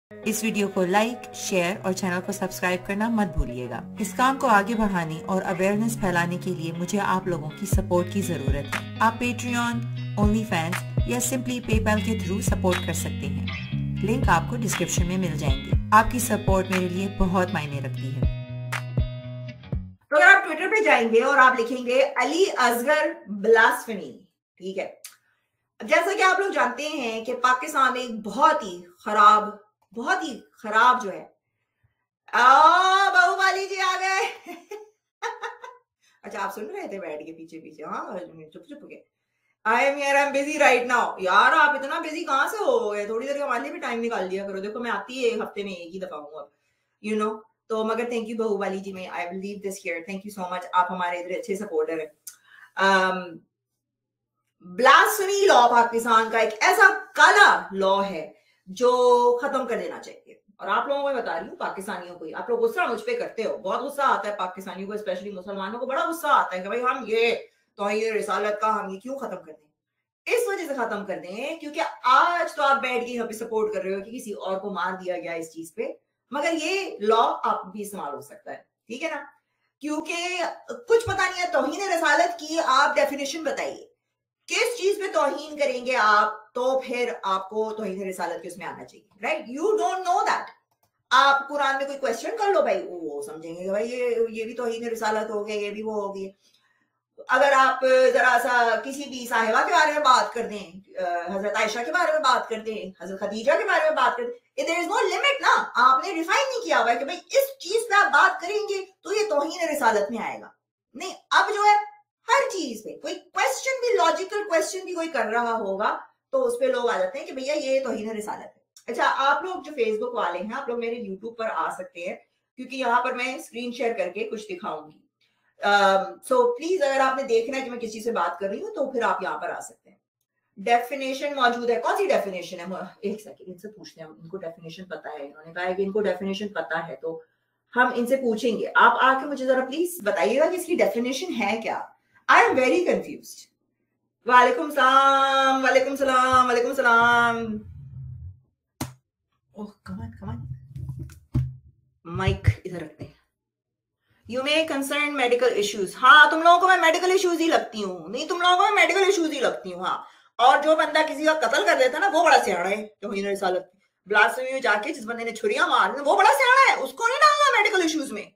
इस वीडियो को like, share और चैनल को सब्सक्राइब करना मत भूलिएगा। इस काम को आगे बढ़ाने और अवेयरनेस फैलाने के लिए मुझे आप लोगों की सपोर्ट की जरूरत है। आप पेट्रियन, ओनली फैंस या सिंपली पेपैल के थ्रू सपोर्ट कर सकते हैं। लिंक आपको डिस्क्रिप्शन में मिल जाएंगे। आपकी सपोर्ट मेरे लिए बहुत मायने रखती है। तो अगर आप ट्विटर पे जाएंगे और आप लिखेंगे अली असगर ब्लास्फेमी, ठीक है। जैसा कि आप लोग जानते हैं कि पाकिस्तान में एक बहुत ही खराब जो है, बाहुबली जी आ गए। अच्छा, आप सुन रहे थे बैठ के पीछे पीछे? हाँ, चुप चुप के। I am here, I am busy right now. यार आप इतना बिजी कहाँ से हो गए? थोड़ी देर हमारे लिए भी टाइम निकाल दिया करो। देखो मैं आती है एक हफ्ते में एक ही दफा हूँ अब, यू नो। तो मगर थैंक यू बाहुबली जी, में I will leave this here. Thank you so much, आप हमारे इधर अच्छे सपोर्टर हैं। ब्लास्फेमी लॉ पाकिस्तान का एक ऐसा काला लॉ है जो खत्म कर देना चाहिए। और आप लोगों को बता रही हूँ, पाकिस्तानियों को, आप लोग गुस्सा मुझ पे करते हो, बहुत गुस्सा आता है पाकिस्तानियों को, स्पेशली मुसलमानों को बड़ा गुस्सा आता है कि भाई हम ये तौहीद रिसालत का हम ये क्यों खत्म कर दें। इस वजह से खत्म कर दें क्योंकि आज तो आप बैठ के यहाँ पे सपोर्ट कर रहे हो कि किसी और को मार दिया गया इस चीज पे, मगर ये लॉ आप भी इस्तेमाल हो सकता है, ठीक है ना। क्योंकि कुछ पता नहीं है तौहीद रिसालत की, आप डेफिनेशन बताइए किस चीज पे तौहीन करेंगे आप, तो फिर आपको तौहीन रिसालत के उसमें आना चाहिए, right. You don't know that. आप कुरान में कोई क्वेश्चन कर लो भाई, वो समझेंगे कि भाई ये भी तौहीन रिसालत हो गया, ये भी वो हो गया। अगर आप जरा सा किसी भी साहिबा के बारे में बात कर दें, हजरत आयशा के बारे में बात कर दें, हजरत खदीजा के बारे में बात कर दें, देयर इज नो लिमिट ना। आपने डिफाइन नहीं किया हुआ है कि भाई इस चीज पे आप बात करेंगे तो ये तौहीन रिसालत में आएगा। नहीं, अब जो है हर चीज पे कोई क्वेश्चन भी, लॉजिकल क्वेश्चन भी कोई कर रहा होगा तो उस पर लोग आ जाते हैं कि भैया ये तौहीन रिसालत है। अच्छा, आप लोग जो फेसबुक वाले हैं, आप लोग मेरे यूट्यूब पर आ सकते हैं क्योंकि यहाँ पर मैं स्क्रीन शेयर करके कुछ दिखाऊंगी। सो प्लीज अगर आपने देखना है कि मैं किस चीज से बात कर रही हूँ तो फिर आप यहाँ पर आ सकते हैं। डेफिनेशन मौजूद है। कौन सी डेफिनेशन है? एक सेकंड, इनसे पूछते हैं, इनको डेफिनेशन पता है। इन्होंने कहा है कि इनको डेफिनेशन पता है, तो हम इनसे पूछेंगे। आप आके मुझे जरा प्लीज बताइएगा कि इसकी डेफिनेशन है क्या। I am very confused. वालेकुम सलाम, वालेकुम सलाम, वालेकुम सलाम। ओह कमान कमान, माइक इधर रखते हैं। You may concern medical issues. हाँ, तुम लोगों को मैं मेडिकल इश्यूज ही लगती हूँ। नहीं, तुम लोगों को मैं मेडिकल इश्यूज ही लगती हूँ। हाँ, और जो बंदा किसी का कत्ल कर देता है ना, वो बड़ा सियाना है। तौहीन रिसालत ब्लास्फेमी में जाके जिस बंदे ने छुरियां मार, वो बड़ा सियाना है, उसको नहीं डालना मेडिकल इश्यूज में।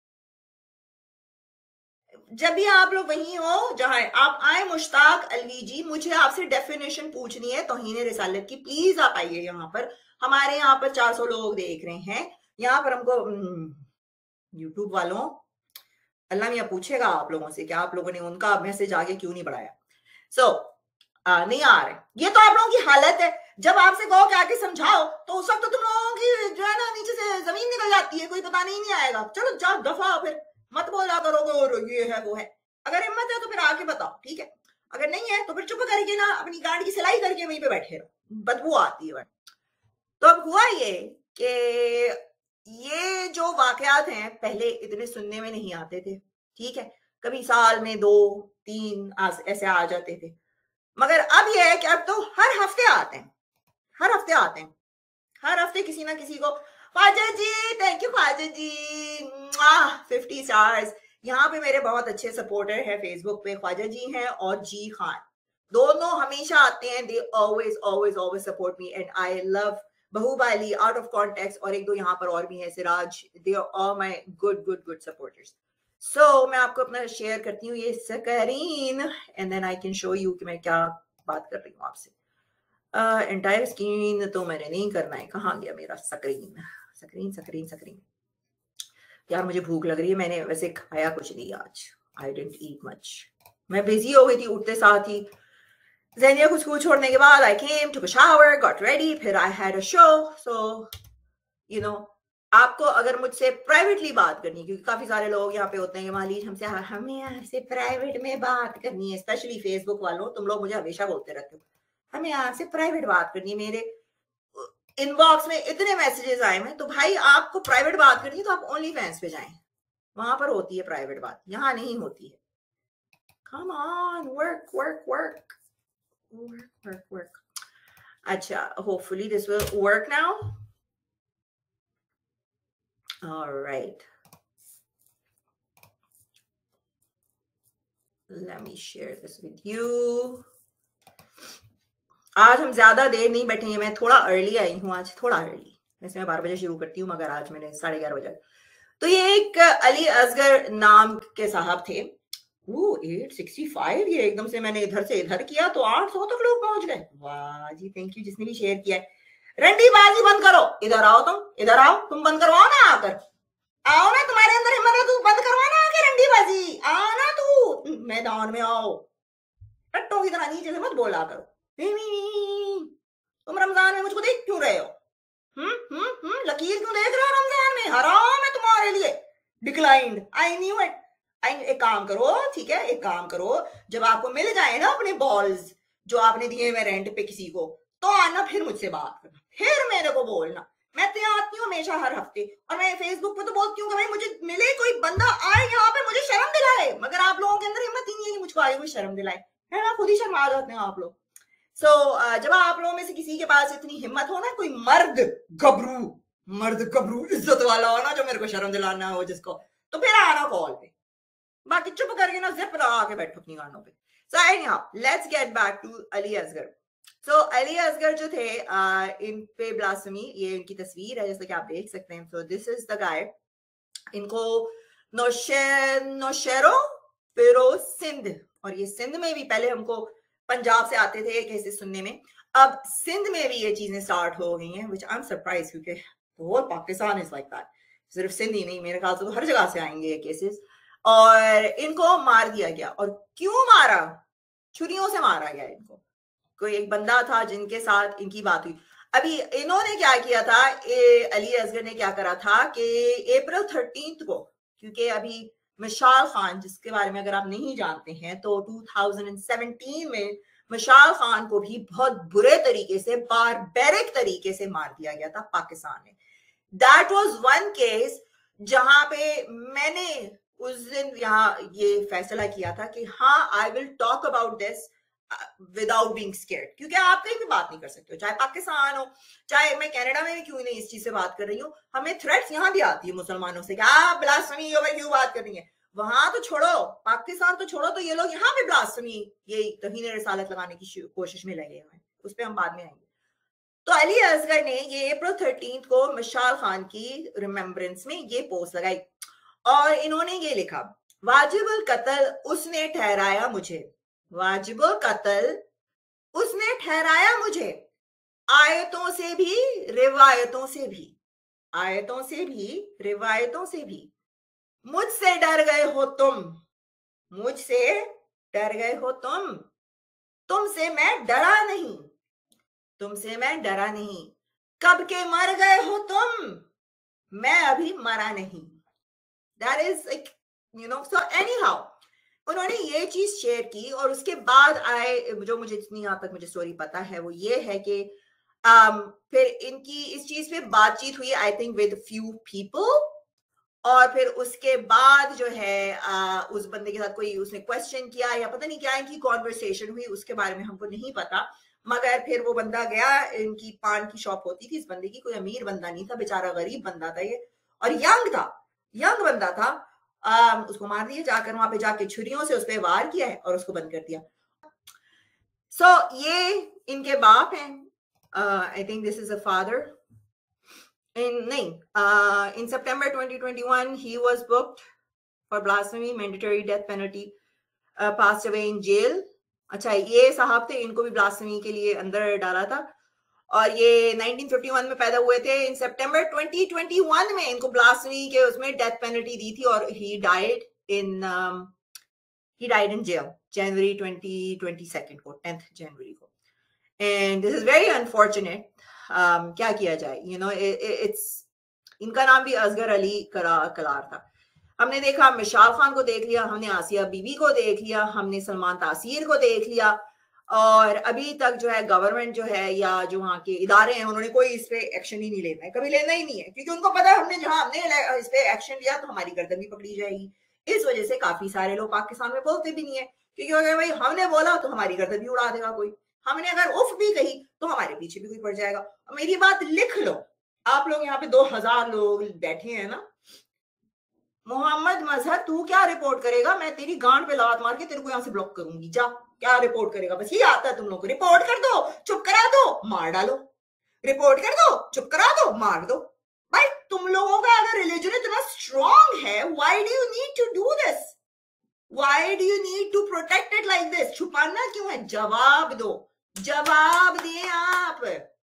जब भी आप लोग वही हो जहां आप आए, मुश्ताक अलवी जी, मुझे आपसे डेफिनेशन पूछनी है तौहीन रिसालत की। प्लीज आप आइए यहाँ पर। हमारे यहाँ पर 400 लोग देख रहे हैं। यहाँ पर हमको यूट्यूब वालों, अल्लाह मियाँ पूछेगा आप लोगों से कि आप लोगों ने उनका मैसेज आगे क्यों नहीं बढ़ाया। सो नहीं आ रहे। ये तो आप लोगों की हालत है। जब आपसे कहो कि आके समझाओ तो उस वक्त तो तुम लोगों की जो है ना नीचे से जमीन निकल जाती है, कोई पता नहीं आएगा। चलो जाओ दफा, फिर मत बोला करोगे और ये है वो है। अगर हिम्मत है तो फिर आके बताओ, ठीक है। अगर नहीं है तो फिर चुप करके ना अपनी गांड की सिलाई करके वहीं पे बैठे रहो, बदबू आती है। तो अब हुआ ये कि ये जो वाकयात हैं पहले इतने सुनने में नहीं आते थे, ठीक है। कभी साल में 2-3 ऐसे आ जाते थे, मगर अब ये है कि अब तो हर हफ्ते आते हैं, हर हफ्ते आते हैं। हर हफ्ते किसी ना किसी को, Khwaja ji thank you, Khwaja ji 50 stars. यहाँ पे मेरे बहुत अच्छे सपोर्टर हैं फेसबुक पे, ख्वाजा जी हैं और जी खान, दोनों हमेशा आते हैं। They always always always support me and I love Baahubali out of context, और एक दो यहाँ पर और भी है, Siraj. They are all my good good good supporters. So मैं आपको अपना शेयर करती हूँ ये screen and then I can show you कि मैं क्या बात कर रही हूँ आपसे। एंटायर स्क्रीन तो मैंने नहीं करना है। कहाँ गया मेरा स्क्रीन? Screen screen screen. यार मुझे भूख लग रही है, मैंने वैसे खाया कुछ नहीं आज। I didn't eat much. मैं बिजी हो गई थी उठते साथ ही। ज़ेनिया को स्कूल छोड़ने के बाद I came, took a shower, got ready, फिर I had a show. So you know, आपको अगर मुझसे प्राइवेटली बात करनी है, क्योंकि काफी सारे लोग यहाँ पे होते हैं कि मालिक हमें आपसे प्राइवेट में बात करनी है, स्पेशली फेसबुक वालों, तुम लोग मुझे हमेशा बोलते रहते हो हमें आपसे प्राइवेट बात करनी है। मेरे इनबॉक्स में इतने मैसेजेस आए हैं, तो भाई आपको प्राइवेट बात करनी है तो आप ओनली फैंस पे जाएं, वहां पर होती है प्राइवेट बात, यहाँ नहीं होती है। Come on, work work work work work work. अच्छा, hopefully this will work now. All right. Let me share this with you. आज हम ज्यादा देर नहीं बैठेंगे, मैं थोड़ा अर्ली आई हूँ आज, थोड़ा अर्ली, वैसे मैं 12 बजे शुरू करती हूँ मगर आज मैंने 11:30 बजे। तो ये एक अली असगर नाम के साहब थे। 865, ये एकदम से मैंने इधर से इधर किया तो 800 तक लोग पहुंच गए। वाह जी, थैंक यू जिसने भी शेयर किया है। रंडीबाजी बंद करो, इधर आओ, इधर आओ, तुम बंद करवाओ ना आकर, आओ ना, तुम्हारे अंदर हिम्मत है, तू बंद करवाना आके रंडीबाजी, आओ ना, तू मैदान में आओ, टट्टों की तरह नीचे से मत बोला करो। तुम रमजान में मुझको देख क्यों रहे हो? लकीर क्यों देख रहे हो रमजान में? हराम है तुम्हारे लिए। Declined, I knew it. एक काम करो, ठीक है, एक काम करो, जब आपको मिल जाए ना अपने बॉल्स जो आपने दिए हुए रेंट पे किसी को, तो आना फिर मुझसे बात करना, फिर मेरे को बोलना। मैं तो यहाँ आती हूँ हमेशा हर हफ्ते, और मैं फेसबुक पे तो बोलती हूँ कि भाई मुझे मिले कोई बंदा आए यहाँ पे मुझे शर्म दिलाए, मगर आप लोगों के अंदर हिम्मत ही नहीं है कि मुझको आगे कोई शर्म दिलाए, है ना? खुद ही शर्मा जाते हैं आप लोग। So, जब आप लोगों में से किसी के पास इतनी हिम्मत हो ना, कोई मर्द गबरू इज्जत वाला हो ना, जो मेरे को शर्म दिलाना हो जिसको, तो फिर आना कॉल पे, बाकी चुप करके ना जिप लगा के बैठो अपनी गानों पे। So anyhow, let's get back to Ali Asghar. So Ali Asghar जो थे, इन पे ब्लास्फेमी, ये इनकी तस्वीर है जैसे कि आप देख सकते हैं। So this is the guy, इनको नौशेरो फिरोज सिंध, और ये सिंध में भी पहले हमको पंजाब से आते थे केसेस सुनने में, अब सिंध में भी ये चीजें स्टार्ट हो गई हैं, व्हिच आई एम सरप्राइज, क्योंकि whole Pakistan is like that, सिर्फ सिंध ही नहीं, मेरे ख्याल से तो हर जगह से आएंगे ये केसेस। और इनको मार दिया गया, और क्यों मारा? छुरियों से मारा गया इनको। कोई एक बंदा था जिनके साथ इनकी बात हुई। अभी इन्होंने क्या किया था, अली असगर ने क्या करा था कि अप्रैल 13 को, क्योंकि अभी मिशाल खान, जिसके बारे में अगर आप नहीं जानते हैं, तो 2017 में मिशाल खान को भी बहुत बुरे तरीके से, बारबेरिक तरीके से मार दिया गया था पाकिस्तान में। दैट वाज वन केस जहां पे मैंने उस दिन यहाँ ये फैसला किया था कि हाँ, I will talk about this without being scared, क्योंकि आप कहीं भी बात नहीं कर सकते हो, चाहे पाकिस्तान हो, चाहे मैं कनाडा में भी क्यों नहीं इस चीज से बात कर रही हूँ, हमें थ्रेट्स यहाँ भी आती है मुसलमानों से कि आप ब्लास्फेमी क्यों बात कर रही है। वहां तो छोड़ो, पाकिस्तान तो छोड़ो, तो ये लोग यहाँ पे ब्लास्फेमी, ये तौहीन रिसालत लगाने की कोशिश में लगे हुए हैं, उस पर हम बाद में आएंगे। तो अली असगर ने ये अप्रैल 13 को मिशाल खान की रिमेम्बरेंस में ये पोस्ट लगाई, और इन्होंने ये लिखा, वाजिबुल कत्ल उसने ठहराया मुझे, वाजिबुल कत्ल उसने ठहराया मुझे, आयतों से भी रिवायतों से भी, आयतों से भी रिवायतों से भी, मुझसे डर गए हो तुम, मुझसे डर गए हो तुम, तुमसे मैं डरा नहीं, तुमसे मैं डरा नहीं, कब के मर गए हो तुम, मैं अभी मरा नहीं। That is like, you know, so anyhow, उन्होंने ये चीज शेयर की, और उसके बाद आए, जो मुझे जितनी यहाँ तक मुझे स्टोरी पता है वो ये है कि फिर इनकी इस चीज पे बातचीत हुई, I think with few people, और फिर उसके बाद जो है उस बंदे के साथ कोई उसने क्वेश्चन किया या पता नहीं क्या इनकी कॉन्वर्सेशन हुई, उसके बारे में हमको नहीं पता, मगर फिर वो बंदा गया, इनकी पान की शॉप होती थी इस बंदे की, कोई अमीर बंदा नहीं था, बेचारा गरीब बंदा था ये, और यंग था, यंग बंदा था, उसको मार दिया, जाकर वहां पे जाके छुरियों से उस पर वार किया है और उसको बंद कर दिया। सो ये इनके बाप हैं, I think this is a father. in September 2021 he was booked for blasphemy, mandatory death penalty, passed away in jail। अच्छा, ये साहब थे, इनको भी ब्लास्फेमी के लिए अंदर डाला था, और ये 1951 में पैदा हुए थे। इन सितंबर 2021 में इनको ब्लास्फेमी के उसमें डेथ पेनल्टी दी थी, और he died in jail January 2022 को, 10th जनवरी को, and this is very unfortunate। क्या किया जाए, यू नो, इट्स, इनका नाम भी असगर अली कलार था। हमने देखा मिशाल खान को देख लिया, हमने आसिया बीबी को देख लिया, हमने सलमान तासीर को देख लिया, और अभी तक जो है गवर्नमेंट जो है या जो वहाँ के इदारे हैं उन्होंने कोई इस पे एक्शन ही नहीं लेना है, कभी लेना ही नहीं है, क्योंकि उनको पता है हमने जहां हमने इस पे एक्शन लिया तो हमारी गर्दन भी पकड़ी जाएगी। इस वजह से काफी सारे लोग पाकिस्तान में बोलते भी नहीं है, क्योंकि अगर भाई हमने बोला तो हमारी गर्दन भी उड़ा देगा कोई, हमने अगर उफ भी कही तो हमारे पीछे भी कोई पड़ जाएगा। मेरी बात लिख लो, आप लोग यहाँ पे 2000 लोग बैठे हैं ना। मोहम्मद मजहर तू क्या रिपोर्ट करेगा? मैं तेरी गांड पे लात मार के तेरे को यहाँ से ब्लॉक करूंगी। जा, क्या रिपोर्ट करेगा? बस ये आता है तुम लोग को। रिपोर्ट कर दो, चुप करा दो, मार डालो। रिपोर्ट कर दो, चुप करा दो, मार दो। भाई तुम लोगों का अगर रिलीजन इतना स्ट्रॉन्ग है, why do you need to do this? Why do you need to protect it like this? छुपाना क्यों है? जवाब दो, जवाब दें आप,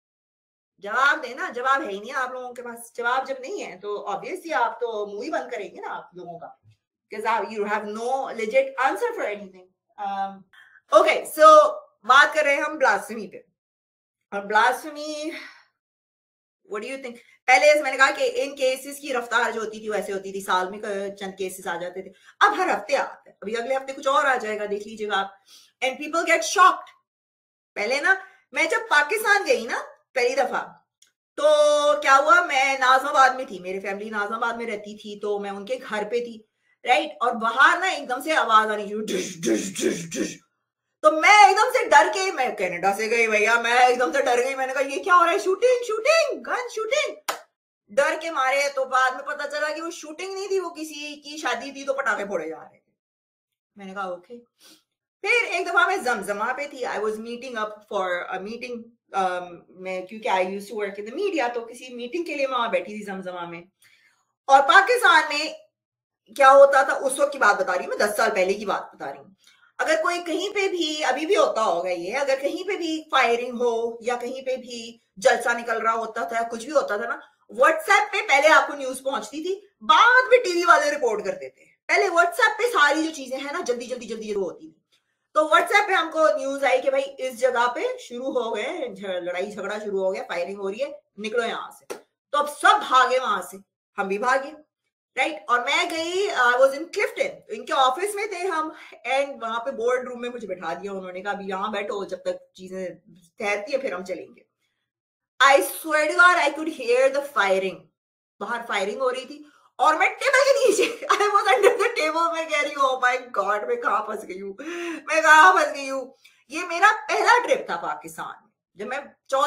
जवाब देना। जवाब है ही नहीं आप लोगों के पास। जवाब जब नहीं है तो ऑब्वियसली आप तो मुंह ही बंद करेंगे ना आप लोगों का, because you have no legit answer for anything. Okay, so बात कर रहे हैं हम ब्लास्फेमी पे। और blasphemy, what do you think? पहले मैंने कहा कि इन केसेस की रफ्तार जो होती थी वैसे होती थी, साल में चंद केसेस आ जाते थे, अब हर हफ्ते आते हैं। अभी अगले हफ्ते कुछ और आ जाएगा, देख लीजिएगा आप। And people get shocked. पहले ना मैं जब पाकिस्तान गई ना पहली दफा, तो क्या हुआ, मैं नाजमाबाद में थी, मेरी फैमिली नाजमाबाद में रहती थी, तो मैं उनके घर पे थी, राइट। और बाहर ना एकदम से आवाज आनी शुरू, तो मैं एकदम से डर के, मैं कनाडा से गई भैया, मैं एकदम से डर गई। मैंने कहा ये क्या हो रहा है? Shooting shooting, gun shooting. डर के मारे तो बाद में पता चला कि वो शूटिंग नहीं थी, वो किसी की शादी थी, तो पटाखे फोड़े जा रहे थे। मैंने कहा ओके। फिर एक दफा मैं जमजमा पे थी, I was meeting up for a meeting, मैं क्योंकि I used to work in the media, तो किसी मीटिंग के लिए मैं वहां बैठी थी जमजमा में। और पाकिस्तान में क्या होता था उस वक्त की बात बता रही हूँ मैं, 10 साल पहले की बात बता रही हूँ। अगर कोई कहीं पे भी, अभी भी होता होगा ये, अगर कहीं पे भी फायरिंग हो या कहीं पे भी जलसा निकल रहा होता था, कुछ भी होता था ना, व्हाट्सएप पे पहले आपको न्यूज पहुंचती थी, बाद में टीवी वाले रिपोर्ट करते थे। पहले व्हाट्सएप पे सारी जो चीजें हैं ना जल्दी जल्दी जल्दी होती थी। तो व्हाट्सएप पे हमको न्यूज आई कि भाई इस जगह पे शुरू हो गए, लड़ाई झगड़ा शुरू हो गया, फायरिंग हो रही है, निकलो यहाँ से। तो अब सब भागे वहां से, हम भी भागे, राइट। और मैं गई, आई वाज इन क्लिफ्टन, इनके ऑफिस में थे हम, एंड वहां पे बोर्ड रूम में मुझे बैठा दिया उन्होंने, कहा अभी यहाँ बैठो, जब तक चीजें ठहरती है फिर हम चलेंगे। I swear to God I could hear the firing, बाहर फायरिंग हो रही थी, और मैं टेबल के नीचे, I was under the table, मैं कह रही हूँ ओह माय गॉड मैं कहाँ फंस गई हूँ, मैं कहाँ फंस गई हूँ। ये मेरा पहला ट्रिप था पाकिस्तान में, जब मैं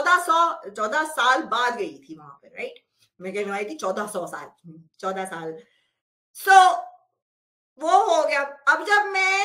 14 साल बाद गई थी वहां पे, राइट। मैं कहने आई थी 14 साल। सो वो हो गया। अब जब मैं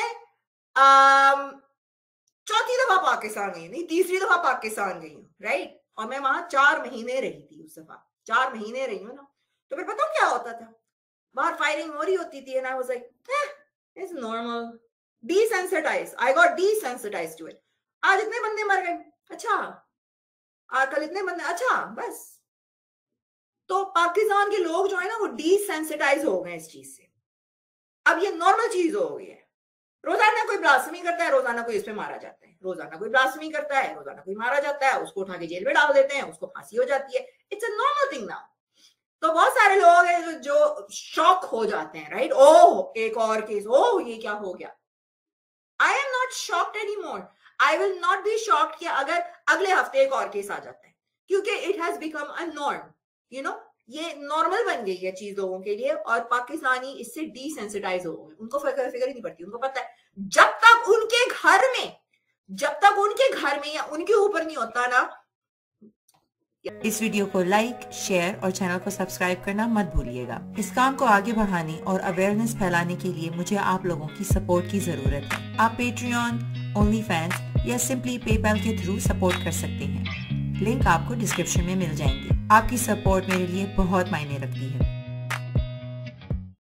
चौथी दफा पाकिस्तान गई, नहीं तीसरी दफा पाकिस्तान गई हूँ, राइट। और मैं वहां 4 महीने रही थी, उस दफा 4 महीने रही हूँ ना। तो फिर पता क्या होता था, बाहर फायरिंग हो रही होती थी, and I was like it's normal, desensitized, I got desensitized to it. आज इतने बंदे मर गए, अच्छा, कल इतने बंदे, अच्छा, बस। तो पाकिस्तान के लोग जो है ना वो डिसेंसिटाइज हो गए इस चीज से, अब ये नॉर्मल चीज हो गई है। रोजाना कोई ब्लास्फेमी करता है, रोजाना कोई इस पे मारा जाता है, रोजाना कोई ब्लास्फेमी करता है, रोजाना कोई मारा जाता है, उसको उठा के जेल में डाल देते हैं, उसको फांसी हो जाती है। It's a normal thing now. तो बहुत सारे लोग हैं जो शॉक हो जाते हैं, राइट। ओह एक और केस, ओह ये क्या हो गया। I am not shocked any more, I will not be shocked कि अगर अगले हफ्ते एक और केस आ जाता है, क्योंकि it has become a norm, you know, ये नॉर्मल बन गई है चीज लोगों के लिए। और पाकिस्तानी इससे डिसेंसिटाइज हो गए, उनको फिक्र ही नहीं पड़ती। उनको पता है जब तक उनके घर में या उनके ऊपर नहीं होता ना। इस वीडियो को लाइक, शेयर और चैनल को सब्सक्राइब करना मत भूलिएगा। इस काम को आगे बढ़ाने और अवेयरनेस फैलाने के लिए मुझे आप लोगों की सपोर्ट की जरूरत है। आप पेट्रियन, ओनली फैंस या सिंपली पेपैल के थ्रू सपोर्ट कर सकते हैं। लिंक आपको डिस्क्रिप्शन में मिल जाएंगे। आपकी सपोर्ट मेरे लिए बहुत मायने रखती है।